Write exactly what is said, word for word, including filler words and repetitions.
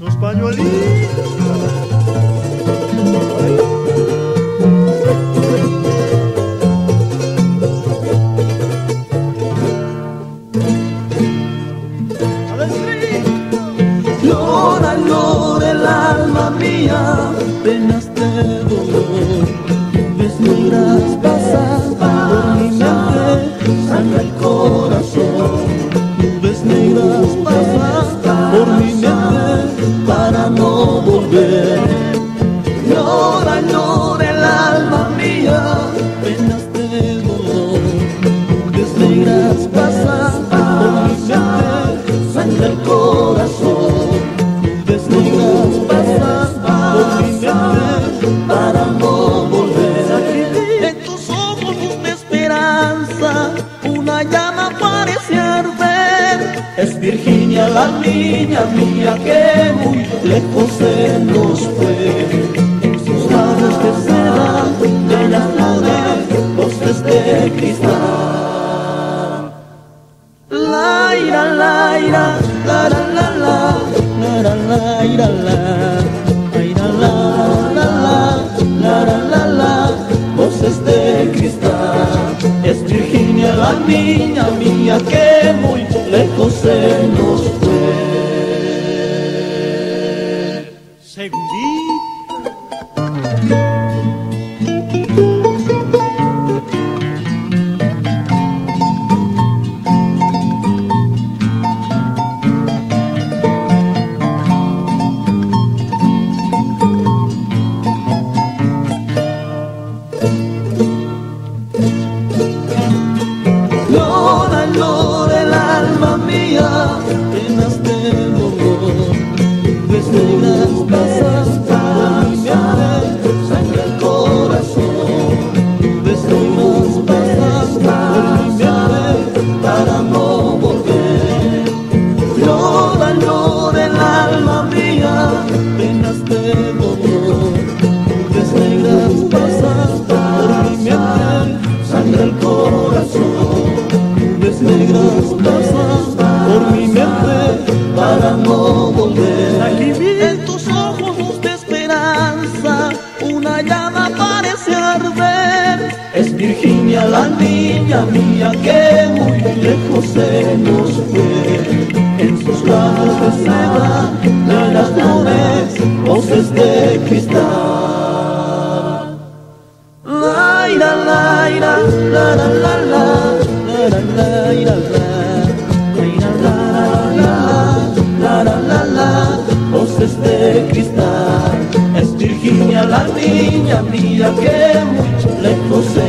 esos pañuelitos. Llora, llora el alma mía, penas de dolor, nubes negras pasan por mi mente, sangra el corazón. Nubes negras pasan por mi mente para no volver. Llora, llora el alma mía, penas de dolor, nubes negras pasan por mi mente, sangra el corazón. Para no volver. En tus ojos luz de esperanza, una llama parece arder. Es Virginia la niña mía que muy lejos se nos fue. En sus labios de seda, de las flores, voces de cristal. La ira, la ira, la la la la, la la la ira, la. La la la la, voces de cristal. Es Virginia la niña mía que muy lejos se nos fue. Segundito. Llora, llora el alma mía, penas de dolor, nubes negras pasan por mi mente, sangra el corazón. Nubes negras pasan por mi mente para no volver. Llora, llora el alma mía, penas de dolor, nubes negras pasan por mi mente, sangra el corazón. Nubes negras pasan por mi mente para no volver. En tus ojos luz de esperanza, una llama parece arder. Es Virginia la niña mía que muy lejos se nos fue. En sus labios de seda, de las flores, voces de cristal. La ira, la ira, la la la la. La la la la la la la la, voces de cristal. Es Virginia la niña mía que muy lejos se